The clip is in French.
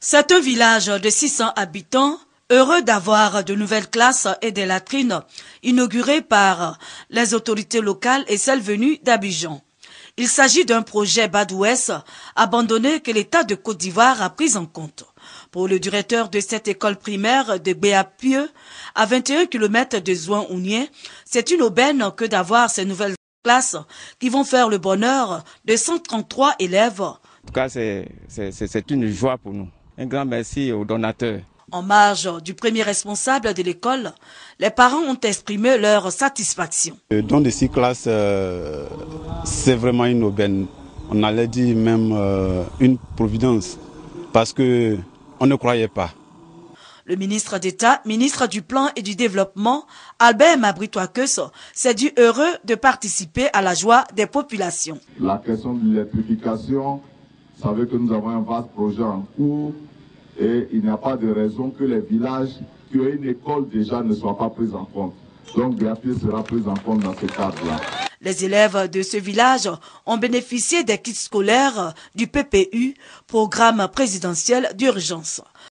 C'est un village de 600 habitants, heureux d'avoir de nouvelles classes et des latrines inaugurées par les autorités locales et celles venues d'Abidjan. Il s'agit d'un projet Badouès abandonné que l'État de Côte d'Ivoire a pris en compte. Pour le directeur de cette école primaire de Béapieux, à 21 km de Zouan-Ounié, c'est une aubaine que d'avoir ces nouvelles classes qui vont faire le bonheur de 133 élèves. En tout cas, c'est une joie pour nous. Un grand merci aux donateurs. En marge du premier responsable de l'école, les parents ont exprimé leur satisfaction. Le don de 6 classes, c'est vraiment une aubaine. On allait dire même une providence, parce qu'on ne croyait pas. Le ministre d'État, ministre du Plan et du Développement, Albert Mabritoakes, s'est dit heureux de participer à la joie des populations. La question de l'électrification, vous savez que nous avons un vaste projet en cours et il n'y a pas de raison que les villages qui ont une école déjà ne soient pas pris en compte. Donc Béapieux sera pris en compte dans ce cadre-là. Les élèves de ce village ont bénéficié des kits scolaires du PPU, programme présidentiel d'urgence.